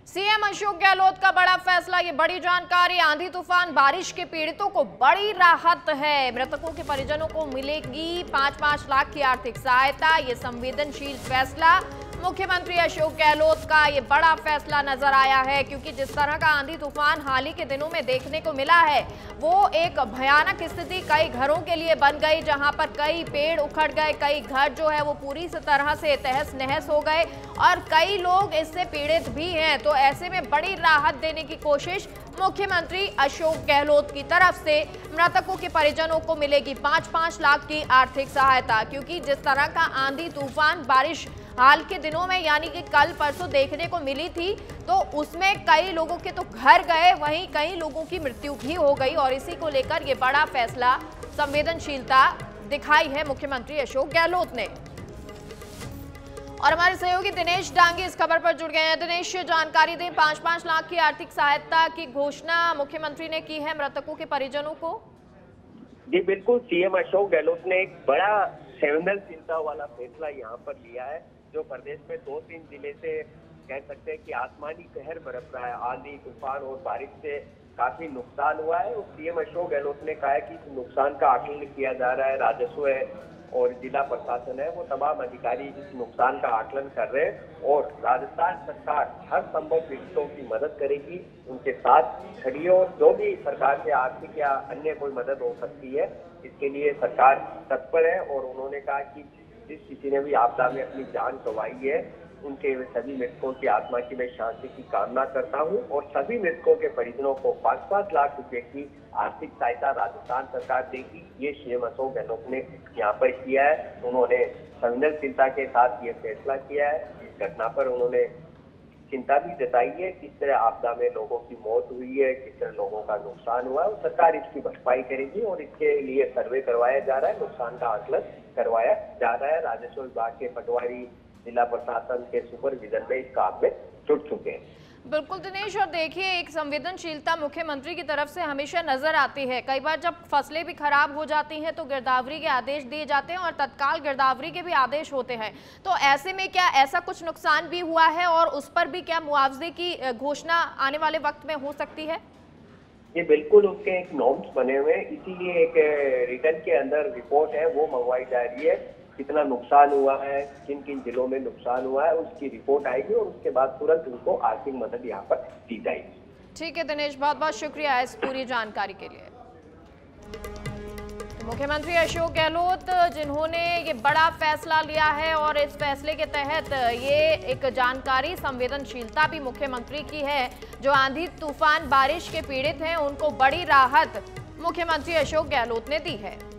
CM Ashok Gehlot का बड़ा फैसला, ये बड़ी जानकारी। आंधी तूफान बारिश के पीड़ितों को बड़ी राहत है। मृतकों के परिजनों को मिलेगी 5-5 लाख की आर्थिक सहायता। ये संवेदनशील फैसला मुख्यमंत्री अशोक गहलोत का ये बड़ा फैसला नजर आया है, क्योंकि जिस तरह का आंधी तूफान हाल ही के दिनों में देखने को मिला है वो एक भयानक स्थिति कई घरों के लिए बन गई, जहां पर कई पेड़ उखड़ गए, कई घर जो है वो पूरी तरह से तहस नहस हो गए और कई लोग इससे पीड़ित भी हैं। तो ऐसे में बड़ी राहत देने की कोशिश मुख्यमंत्री अशोक गहलोत की तरफ से मृतकों के परिजनों को मिलेगी 5-5 लाख की आर्थिक सहायता, क्योंकि जिस तरह का आंधी तूफान बारिश हाल के दिनों में यानी कि कल परसों देखने को मिली थी, तो उसमें कई लोगों के तो घर गए, वहीं कई लोगों की मृत्यु भी हो गई। और इसी को लेकर ये बड़ा फैसला, संवेदनशीलता दिखाई है मुख्यमंत्री अशोक गहलोत ने। और हमारे सहयोगी दिनेश डांगी इस खबर पर जुड़ गए हैं। दिनेश, जानकारी दें, 5-5 लाख की आर्थिक सहायता की घोषणा मुख्यमंत्री ने की है मृतकों के परिजनों को। जी बिल्कुल, सीएम अशोक गहलोत ने एक बड़ा संवेदनशीलता वाला फैसला यहाँ पर लिया है। जो प्रदेश में 2-3 जिले से कह सकते हैं कि आसमानी कहर बरस रहा है, आंधी तूफान और बारिश से काफी नुकसान हुआ है। और सीएम अशोक गहलोत ने कहा है कि इस नुकसान का आकलन किया जा रहा है। राजस्व है और जिला प्रशासन है, वो तमाम अधिकारी इस नुकसान का आकलन कर रहे हैं और राजस्थान सरकार हर संभव पीड़ितों की मदद करेगी, उनके साथ खड़ी है। और जो भी सरकार से आर्थिक या अन्य कोई मदद हो सकती है, इसके लिए सरकार तत्पर है। और उन्होंने कहा कि जिस किसी ने भी आपदा में अपनी जान गंवाई है, उनके सभी मृतकों की आत्मा की मैं शांति की कामना करता हूं। और सभी मृतकों के परिजनों को 5-5 लाख रुपए की आर्थिक सहायता राजस्थान सरकार देगी। ये सीएम अशोक गहलोत ने यहाँ पर किया है। उन्होंने संवेदनशीलता के साथ ये फैसला किया है। इस घटना पर उन्होंने चिंता भी जताई है, किस तरह आपदा में लोगों की मौत हुई है, किस तरह लोगों का नुकसान हुआ है। और सरकार इसकी भरपाई करेगी और इसके लिए सर्वे करवाया जा रहा है, नुकसान का आकलन करवाया जा रहा है। राजस्व विभाग के पटवारी जिला प्रशासन के सुपरविजन में इस काम में जुट चुके हैं। बिल्कुल दिनेश, और देखिए एक संवेदनशीलता मुख्यमंत्री की तरफ से हमेशा नजर आती है। कई बार जब फसलें भी खराब हो जाती हैं तो गिरदावरी के आदेश दिए जाते हैं और तत्काल गिरदावरी के भी आदेश होते हैं। तो ऐसे में क्या ऐसा कुछ नुकसान भी हुआ है और उस पर भी क्या मुआवजे की घोषणा आने वाले वक्त में हो सकती है? ये बिल्कुल उसके एक नॉर्म्स बने हुए हैं, इसीलिए एक रिटर्न के अंदर रिपोर्ट है वो मंगवाई जा रही है। कितना नुकसान हुआ है, किन किन जिलों में नुकसान हुआ है, उसकी रिपोर्ट आएगी और उसके बाद तुरंत उनको आर्थिक मदद यहाँ पर दी जाएगी। ठीक है दिनेश, बहुत बहुत शुक्रिया इस पूरी जानकारी के लिए। मुख्यमंत्री अशोक गहलोत जिन्होंने ये बड़ा फैसला लिया है और इस फैसले के तहत ये एक जानकारी, संवेदनशीलता भी मुख्यमंत्री की है। जो आंधी तूफान बारिश के पीड़ित हैं उनको बड़ी राहत मुख्यमंत्री अशोक गहलोत ने दी है।